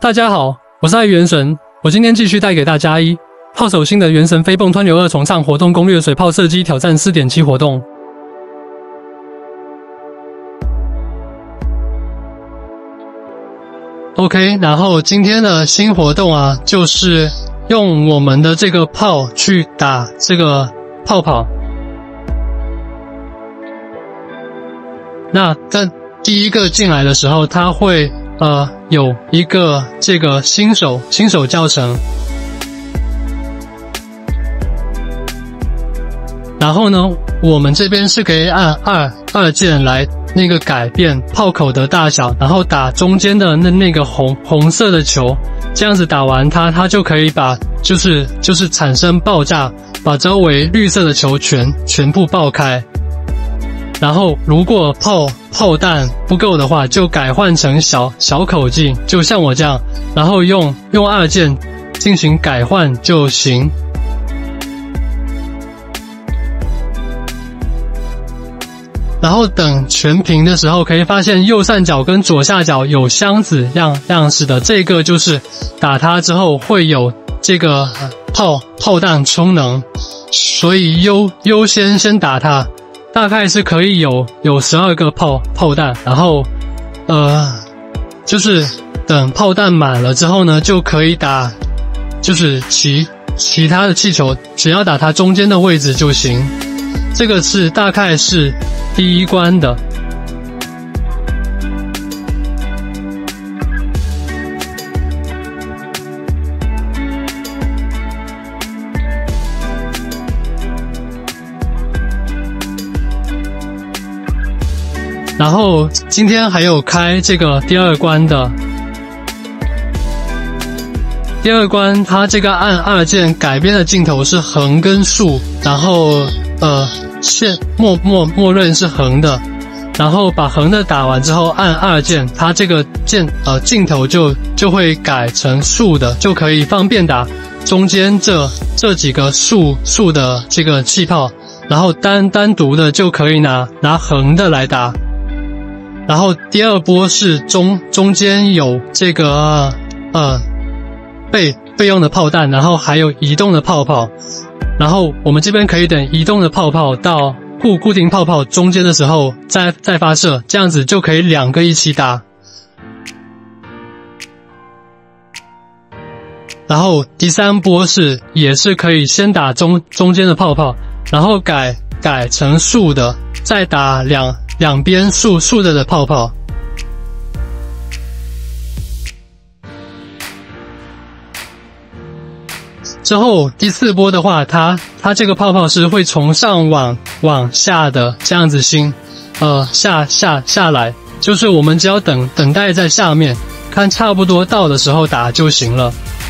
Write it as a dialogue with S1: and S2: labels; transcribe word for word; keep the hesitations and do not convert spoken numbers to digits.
S1: 大家好，我是爱元神，我今天继续带给大家一炮手星的元神飞蹦湍流二重唱活动攻略水炮射击挑战 四点七 活动。OK， 然后今天的新活动啊，就是用我们的这个炮去打这个泡泡。那在第一个进来的时候，它会呃有一个这个新手新手教程，然后呢，我们这边是可以按二二键来那个改变炮口的大小，然后打中间的那那个红红色的球，这样子打完它，它就可以把就是就是产生爆炸，把周围绿色的球全全部爆开。然后如果炮炮弹不够的话，就改换成小小口径，就像我这样，然后用用二键进行改换就行。然后等全屏的时候，可以发现右上角跟左下角有箱子样样式的，这个就是打它之后会有这个炮炮弹充能，所以优优先先打它。大概是可以有有十二个炮炮弹，然后呃就是等炮弹满了之后呢，就可以打就是其其他的气球，只要打它中间的位置就行。这个是大概是第一关的。然后今天还有开这个第二关的，第二关它这个按二键改变的镜头是横跟竖，然后呃线默默默认是横的，然后把横的打完之后按二键，它这个键呃镜头就就会改成竖的，就可以方便打中间这这几个竖竖的这个气泡，然后单单独的就可以拿拿横的来打。然后第二波是中中间有这个呃备备用的炮弹，然后还有移动的泡泡，然后我们这边可以等移动的泡泡到固固定泡泡中间的时候再再发射，这样子就可以两个一起打。然后第三波是也是可以先打中中间的泡泡，然后改改成竖的，再打两两边竖竖的的泡泡。之后第四波的话，它它这个泡泡是会从上往往下的这样子星，呃下下下来，就是我们只要等等待在下面，看差不多到的时候打就行了。